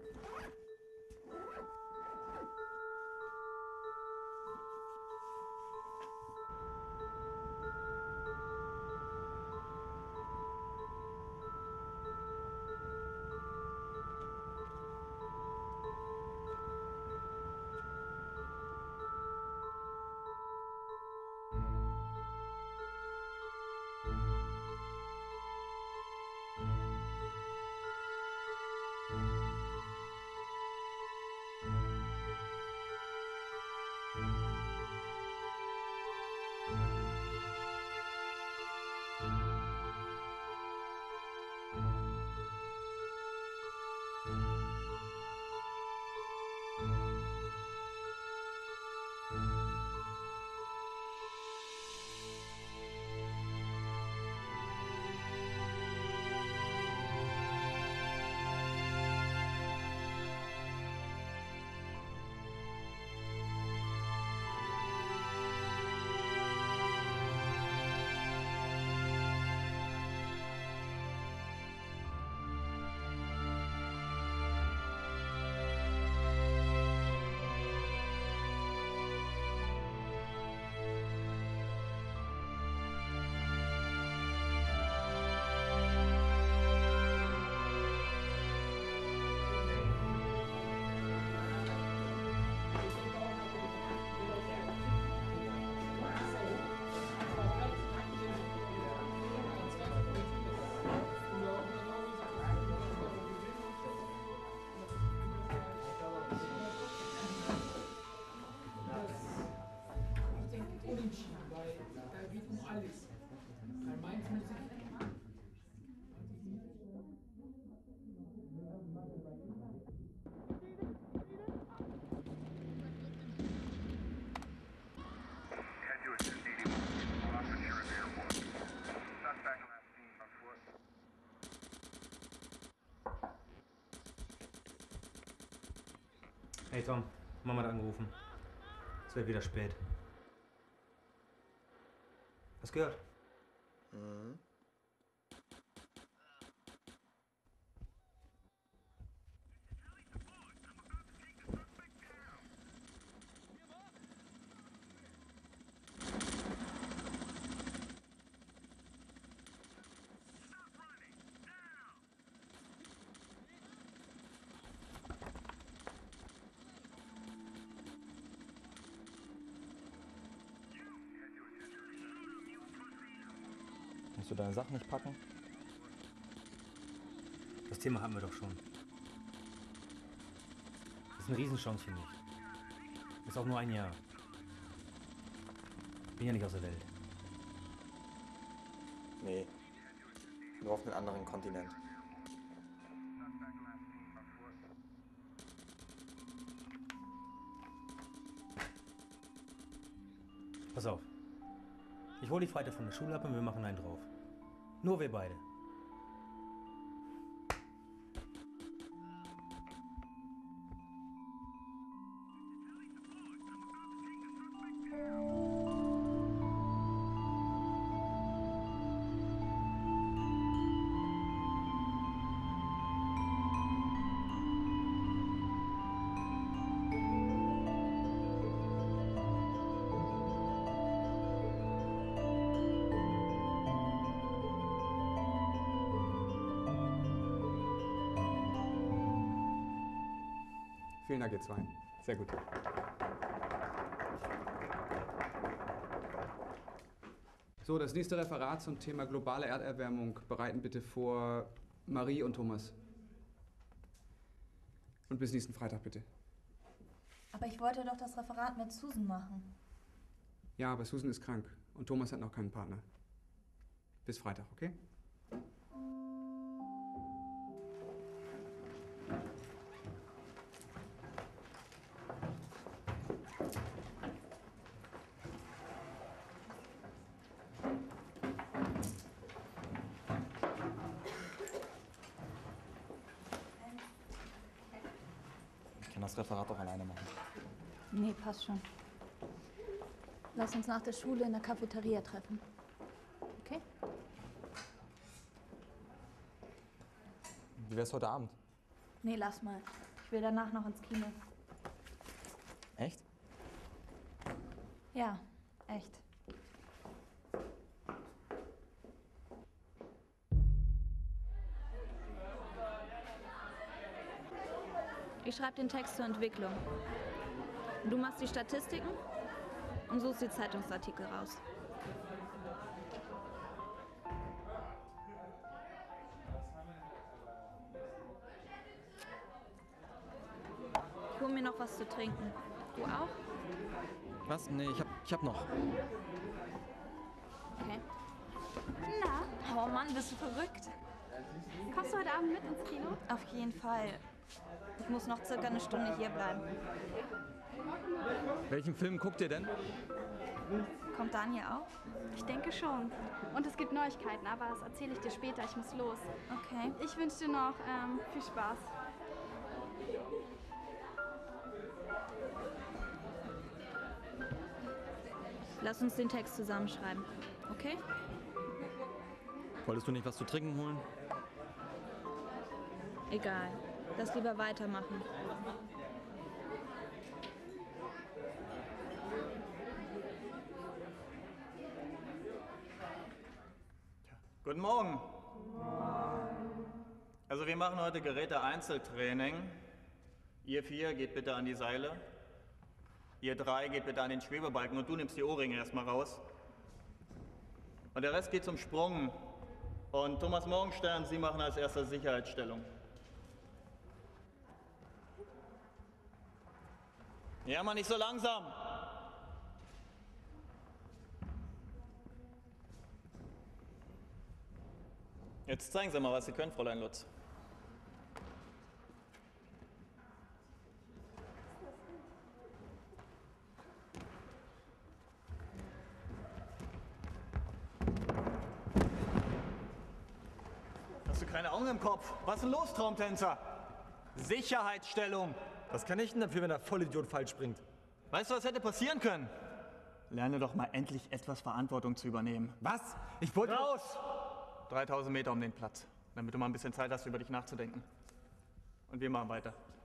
Hey Tom, Mama hat angerufen. Es wird wieder spät. Hast gehört? Mhm. Musst du deine Sachen nicht packen? Das Thema hatten wir doch schon. Das ist eine Riesenchance für mich. Ist auch nur ein Jahr. Bin ja nicht aus der Welt. Nee. Nur auf einem anderen Kontinent. Pass auf. Ich hole die Freitag von der Schule ab und wir machen einen drauf. Nur wir beide. Vielen Dank, ihr zwei. Sehr gut. So, das nächste Referat zum Thema globale Erderwärmung bereiten bitte vor Marie und Thomas. Und bis nächsten Freitag bitte. Aber ich wollte doch das Referat mit Susan machen. Ja, aber Susan ist krank und Thomas hat noch keinen Partner. Bis Freitag, okay? Ich kann das Referat auch alleine machen. Nee, passt schon. Lass uns nach der Schule in der Cafeteria treffen. Okay? Wie wär's heute Abend? Nee, lass mal. Ich will danach noch ins Kino. Echt? Ja, echt. Ich schreibe den Text zur Entwicklung. Du machst die Statistiken und suchst die Zeitungsartikel raus. Ich hol mir noch was zu trinken. Du auch? Was? Nee, ich hab noch. Okay. Na, Oh Mann, bist du verrückt? kommst du heute Abend mit ins Kino? Auf jeden Fall. Ich muss noch circa eine Stunde hier bleiben. Welchen Film guckt ihr denn? Kommt Daniel auch? Ich denke schon. Und es gibt Neuigkeiten, aber das erzähle ich dir später. Ich muss los. Okay. Ich wünsche dir noch viel Spaß. Lass uns den Text zusammenschreiben. Okay? Wolltest du nicht was zu trinken holen? Egal. Lass lieber weitermachen. Guten Morgen. Also wir machen heute Geräte-Einzeltraining. Ihr 4 geht bitte an die Seile. Ihr 3 geht bitte an den Schwebebalken und du nimmst die Ohrringe erstmal raus. Und der Rest geht zum Sprung. Und Thomas Morgenstern, Sie machen als erster Sicherheitsstellung. Ja, Mann, nicht so langsam. Jetzt zeigen Sie mal, was Sie können, Fräulein Lutz. Hast du keine Augen im Kopf? Was ist denn los, Traumtänzer? Sicherheitsstellung. Was kann ich denn dafür, wenn der Vollidiot falsch springt? Weißt du, was hätte passieren können? Lerne doch mal endlich etwas Verantwortung zu übernehmen. Was? Ich wollte... Raus! 3000 Meter um den Platz, damit du mal ein bisschen Zeit hast, über dich nachzudenken. Und wir machen weiter.